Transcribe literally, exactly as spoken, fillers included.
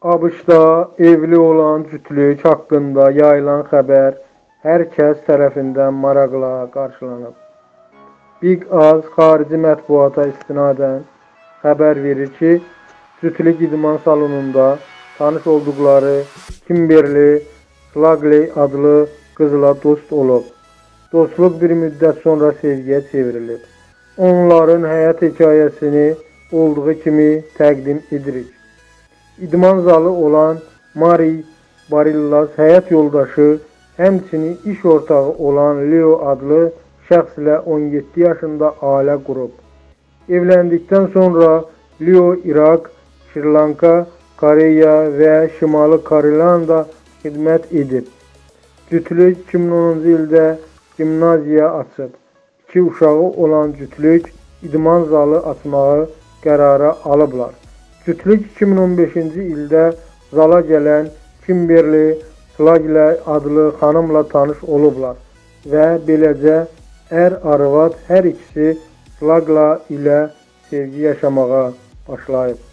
ABŞ-da evli olan cütlük haqqında yayılan xəbər hər kəs tərəfindən maraqla qarşılanıb. Big Az xarici mətbuata istinadən xəbər verir ki, cütlük idman salonunda tanış olduqları Kimberly Slagley adlı qızla dost olub. Dostluq bir müddət sonra sevgiyə çevrilib. Onların həyat hekayəsini olduğu kimi təqdim edirik. İdman zalı olan Mari Barillas həyat yoldaşı, həmçinin iş ortağı olan Leo adlı şəxslə on yeddi yaşında ailə qurub. Evləndikdən sonra Leo İraq, Şri-Lanka, Koreya və Şimali Karolanda xidmət edib. Cütlük iki min onuncu ildə gimnaziya açıb. İki uşağı olan cütlük idman zalı açmağı qərara alıblar. Cütlük iki min on beşinci ildə zala gələn Kimberly Slagley adlı xanımla tanış olublar və beləcə ər-arvad hər ikisi Slagley ilə sevgi yaşamağa başlayıb.